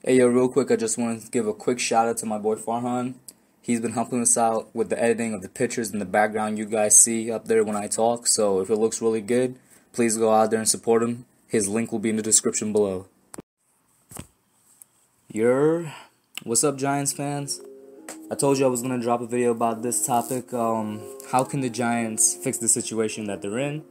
Hey yo, real quick, I just wanted to give a quick shout out to my boy Farhan. He's been helping us out with the editing of the pictures in the background you guys see up there when I talk, so if it looks really good, please go out there and support him. His link will be in the description below. What's up, Giants fans? I told you I was going to drop a video about this topic. How can the Giants fix the situation that they're in?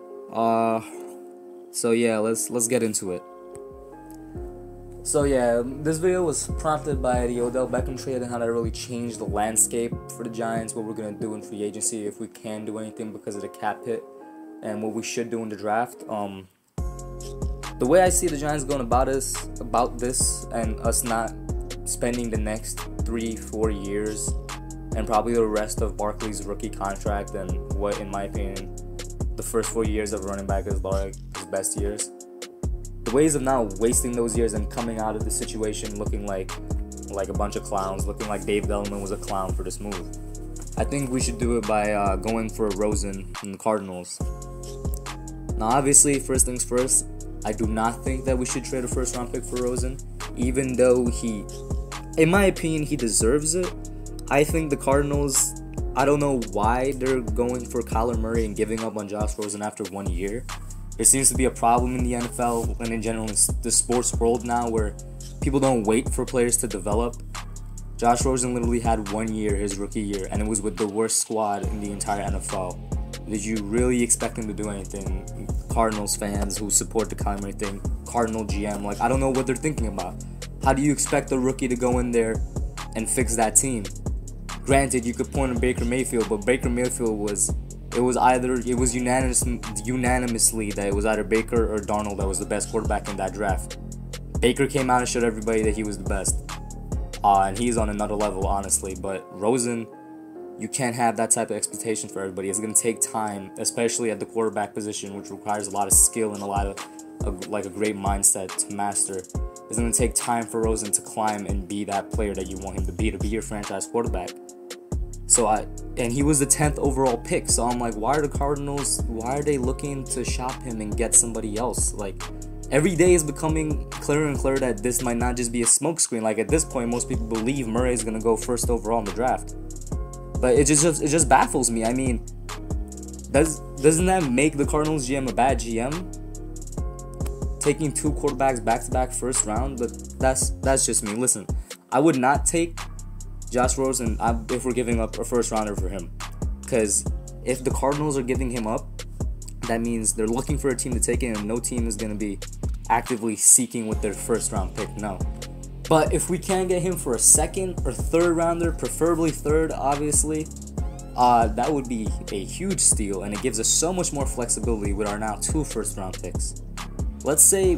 So yeah, let's get into it. So yeah, this video was prompted by the Odell Beckham trade and how that really changed the landscape for the Giants, what we're going to do in free agency, if we can do anything because of the cap hit, and what we should do in the draft. The way I see the Giants going about this and us not spending the next 3-4 years and probably the rest of Barkley's rookie contract and what, in my opinion, the first 4 years of running back is like his best years. The ways of not wasting those years and coming out of the situation looking like a bunch of clowns, looking like Dave Gettleman was a clown for this move. I think we should do it by going for Rosen from the Cardinals. Now, obviously, first things first, I do not think that we should trade a first-round pick for Rosen, even though in my opinion, he deserves it. I think the Cardinals, I don't know why they're going for Kyler Murray and giving up on Josh Rosen after 1 year. There seems to be a problem in the NFL and in general in the sports world now where people don't wait for players to develop. Josh Rosen literally had 1 year, his rookie year, and it was with the worst squad in the entire NFL. Did you really expect him to do anything? Cardinals fans who support the Kyler Murray thing, Cardinal GM, I don't know what they're thinking about. How do you expect a rookie to go in there and fix that team? Granted, you could point to Baker Mayfield, but Baker Mayfield was unanimously that it was either Baker or Darnold that was the best quarterback in that draft. Baker came out and showed everybody that he was the best. And he's on another level, honestly. But Rosen, you can't have that type of expectation for everybody. It's going to take time, especially at the quarterback position, which requires a lot of skill and a lot of a great mindset to master. It's going to take time for Rosen to climb and be that player that you want him to be your franchise quarterback. And he was the 10th overall pick, so I'm like, why are they looking to shop him and get somebody else? Every day is becoming clearer and clearer that this might not just be a smokescreen. At this point, most people believe Murray is going to go first overall in the draft. But it just baffles me. I mean, doesn't that make the Cardinals GM a bad GM? Taking 2 quarterbacks back-to-back first round? But that's just me. Listen, I would not take Josh Rosen if we're giving up a first rounder for him, because if the Cardinals are giving him up, that means they're looking for a team to take it, and no team is going to be actively seeking with their first round pick. No. But if we can get him for a second or third rounder, preferably third, obviously, that would be a huge steal, and it gives us so much more flexibility with our now 2 first round picks. Let's say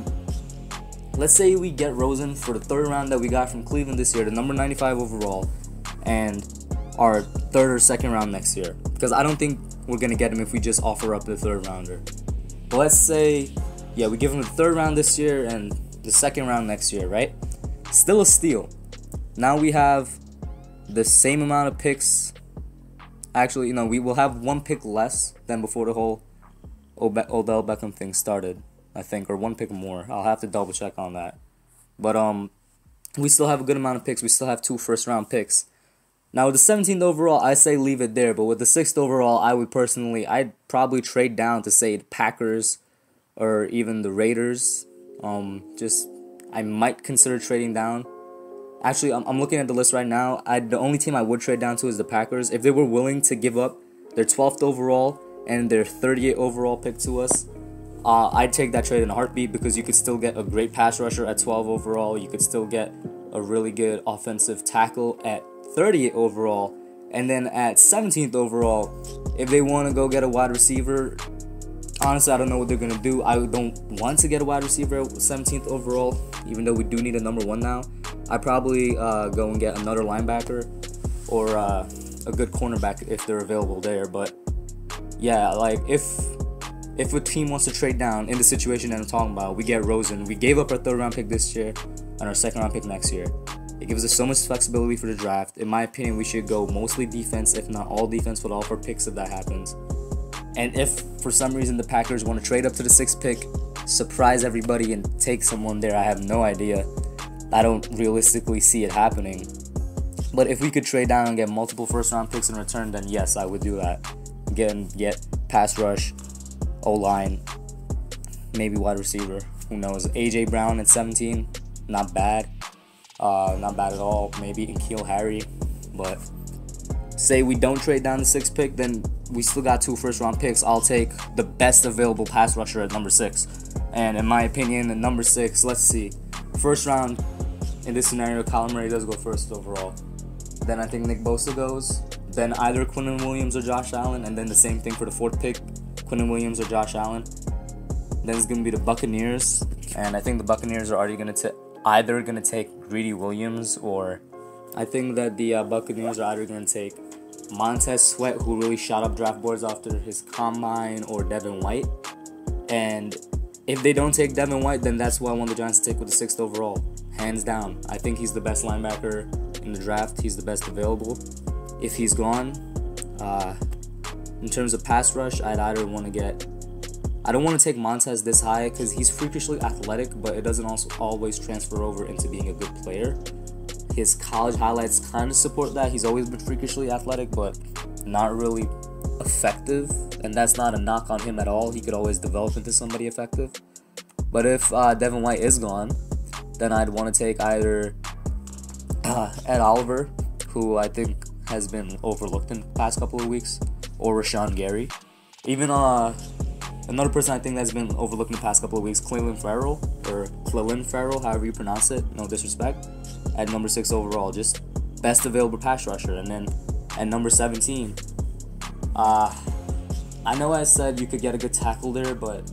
we get Rosen for the third round that we got from Cleveland this year, the number 95 overall, and our third or second round next year. Because I don't think we're going to get him if we just offer up the third rounder. But let's say, yeah, we give him the third round this year and the second round next year, right? Still a steal. Now we have the same amount of picks. Actually, we will have 1 pick less than before the whole Odell Beckham thing started, I think, or 1 pick more. I'll have to double check on that. But we still have a good amount of picks. We still have 2 first round picks. Now with the 17th overall, I say leave it there. But with the 6th overall, I'd probably trade down to say the Packers or even the Raiders. I might consider trading down. Actually, I'm looking at the list right now. The only team I would trade down to is the Packers. If they were willing to give up their 12th overall and their 38th overall pick to us, I'd take that trade in a heartbeat, because you could still get a great pass rusher at 12 overall. You could still get a really good offensive tackle at 38 overall. And then at 17th overall, if they want to go get a wide receiver, honestly, I don't know what they're going to do. I don't want to get a wide receiver at 17th overall, even though we do need a number 1 now. I'd probably go and get another linebacker or a good cornerback if they're available there. But yeah, if a team wants to trade down in the situation that I'm talking about, we get Rosen. We gave up our 3rd round pick this year and our 2nd round pick next year. It gives us so much flexibility for the draft. In my opinion, we should go mostly defense, if not all defense, with all of our picks if that happens. And if for some reason the Packers want to trade up to the 6th pick, surprise everybody and take someone there, I have no idea. I don't realistically see it happening. But if we could trade down and get multiple first-round picks in return, then yes, I would do that. Get pass rush, O-line, maybe wide receiver. Who knows? A.J. Brown at 17, not bad. Not bad at all. Maybe N'Keal Harry. But say we don't trade down the 6th pick, then we still got 2 first-round picks. I'll take the best available pass rusher at number 6. And in my opinion, at number 6, let's see. First round, in this scenario, Kyler Murray does go first overall. Then I think Nick Bosa goes. Then either Quinnen Williams or Josh Allen. And then the same thing for the 4th pick, Quinnen Williams or Josh Allen. Then it's going to be the Buccaneers. And I think the Buccaneers are already either going to take Greedy Williams, or I think that the Buccaneers are either going to take Montez Sweat, who really shot up draft boards after his combine, or Devin White. And if they don't take Devin White, then that's who I want the Giants to take with the 6th overall. Hands down. I think he's the best linebacker in the draft. He's the best available. If he's gone, in terms of pass rush, I'd either want to get... I don't want to take Montez this high because he's freakishly athletic, but it doesn't also always transfer over into being a good player. His college highlights kind of support that. He's always been freakishly athletic, but not really effective. And that's not a knock on him at all. He could always develop into somebody effective. But if Devin White is gone, then I'd want to take either Ed Oliver, who I think has been overlooked in the past couple of weeks, or Rashawn Gary. Even another person I think that's been overlooked in the past couple of weeks, Clelin Ferrell, however you pronounce it, no disrespect, at number 6 overall, just best available pass rusher. And then at number 17, I know I said you could get a good tackle there, but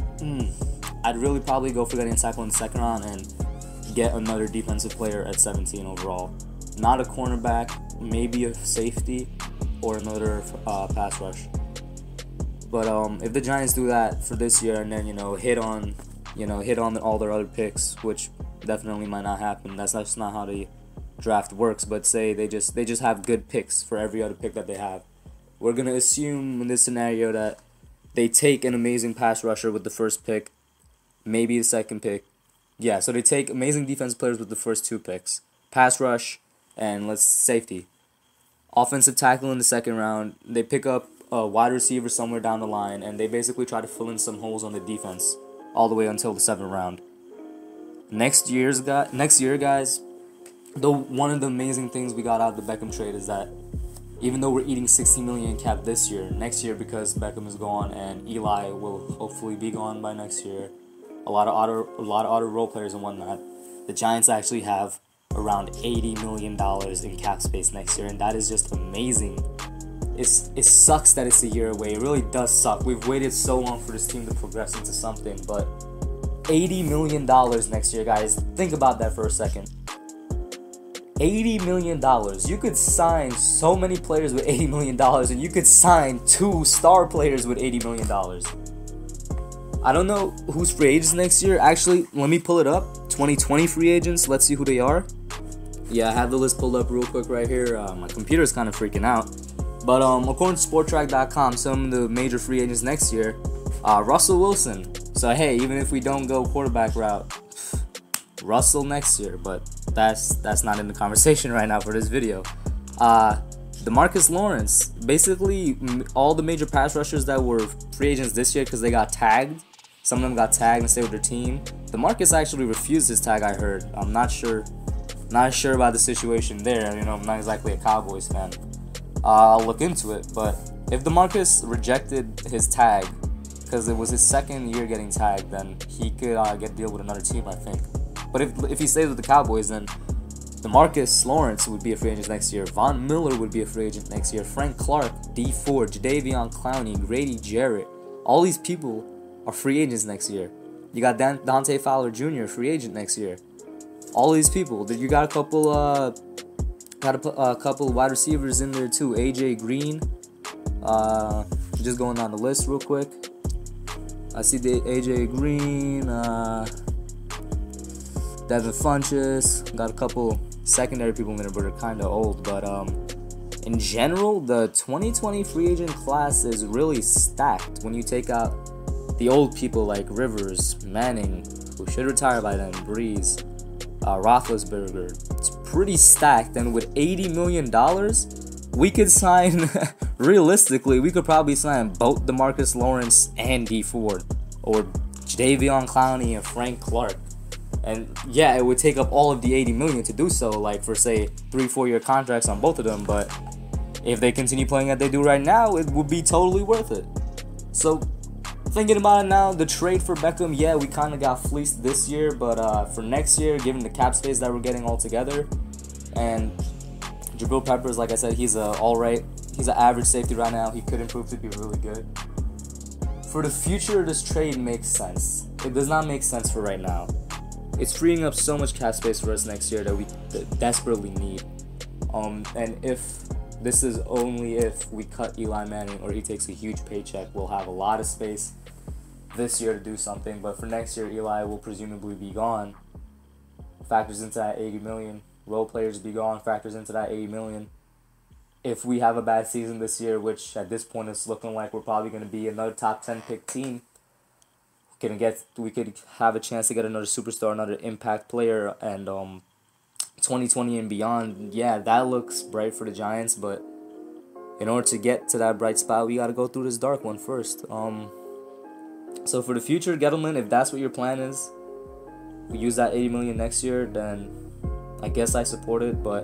I'd really probably go for getting a tackle in the 2nd round and get another defensive player at 17 overall. Not a cornerback, maybe a safety, or another pass rush. But if the Giants do that for this year and then hit on all their other picks, which definitely might not happen. That's just not how the draft works. But say they just have good picks for every other pick that they have. We're gonna assume in this scenario that they take an amazing pass rusher with the 1st pick, maybe the 2nd pick. Yeah, so they take amazing defense players with the first 2 picks, pass rush and safety. Offensive tackle in the 2nd round. They pick up a wide receiver somewhere down the line, and they basically try to fill in some holes on the defense all the way until the 7th round. Next year, guys, one of the amazing things we got out of the Beckham trade is that even though we're eating $60 million in cap this year, next year, because Beckham is gone and Eli will hopefully be gone by next year, a lot of other role players and whatnot, the Giants actually have around $80 million in cap space next year, and that is just amazing. It sucks that it's a year away. It really does suck. We've waited so long for this team to progress into something, but $80 million next year, guys. Think about that for a second. $80 million. You could sign so many players with $80 million, and you could sign 2 star players with $80 million. I don't know who's free agents next year. Actually, let me pull it up. 2020 free agents. Let's see who they are. Yeah, I have the list pulled up real quick right here. My computer's kind of freaking out. But according to SportTrack.com, some of the major free agents next year, Russell Wilson. So hey, even if we don't go quarterback route, Russell next year. But that's not in the conversation right now for this video. DeMarcus Lawrence. Basically, all the major pass rushers that were free agents this year because they got tagged. Some of them got tagged and stayed with their team. DeMarcus actually refused his tag, I heard. I'm not sure about the situation there. I'm not exactly a Cowboys fan. I'll look into it, but if DeMarcus rejected his tag because it was his 2nd year getting tagged, then he could get a deal with another team, I think. But if he stays with the Cowboys, then DeMarcus Lawrence would be a free agent next year. Von Miller would be a free agent next year. Frank Clark, D Ford, Jadeveon Clowney, Grady Jarrett. All these people are free agents next year. You got Dante Fowler Jr., free agent next year. All these people. You got a couple wide receivers in there too. AJ Green. Just going down the list real quick. I see the AJ Green, Devin Funchess. Got a couple secondary people in there, but they're kind of old. But in general, the 2020 free agent class is really stacked when you take out the old people like Rivers, Manning, who should retire by then, Breeze. Roethlisberger. It's pretty stacked, and with $80 million, we could sign, realistically, we could probably sign both DeMarcus Lawrence and D Ford, or Jadeveon Clowney and Frank Clark. And yeah, it would take up all of the $80 million to do so, like for say 3-4 year contracts on both of them. But if they continue playing as they do right now, it would be totally worth it. So thinking about it now, the trade for Beckham, yeah, we kind of got fleeced this year, but for next year, given the cap space that we're getting all together, and Jabril Peppers, like I said, he's an average safety right now. He could improve to be really good. For the future, this trade makes sense. It does not make sense for right now. It's freeing up so much cap space for us next year that we desperately need. And if this is only if we cut Eli Manning or he takes a huge paycheck, we'll have a lot of space this year to do something. But for next year, Eli will presumably be gone. Factors into that $80 million. Role players be gone. Factors into that $80 million. If we have a bad season this year, which at this point is looking like we're probably going to be another top 10 pick team, we could have a chance to get another superstar, another impact player, and 2020 and beyond, yeah, that looks bright for the Giants, but in order to get to that bright spot, we got to go through this dark one first. So for the future, Gettleman, if that's what your plan is, we use that $80 million next year, then I guess I support it, but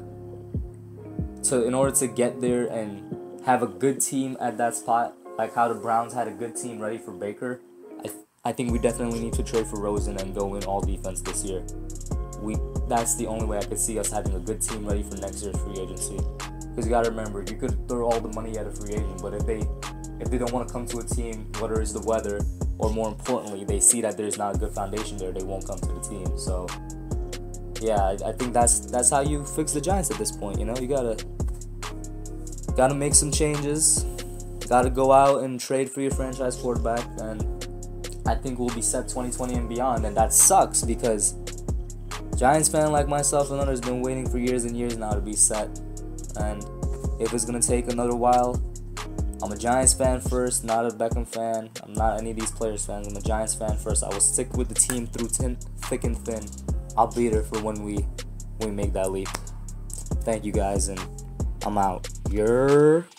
in order to get there and have a good team at that spot, like how the Browns had a good team ready for Baker, I think we definitely need to trade for Rosen and go in all defense this year. That's the only way I could see us having a good team ready for next year's free agency. Because you gotta remember, you could throw all the money at a free agent, but if they don't want to come to a team, whether it's the weather or more importantly, they see that there's not a good foundation there, they won't come to the team. So yeah, I think that's how you fix the Giants at this point. You know, you gotta make some changes. Gotta go out and trade for your franchise quarterback, and I think we'll be set 2020 and beyond. And that sucks because Giants fan like myself and others been waiting for years and years now to be set. And if it's going to take another while, I'm a Giants fan first, not a Beckham fan. I'm not any of these players fans. I'm a Giants fan first. I will stick with the team through thick and thin. I'll be there for when we make that leap. Thank you guys, and I'm out.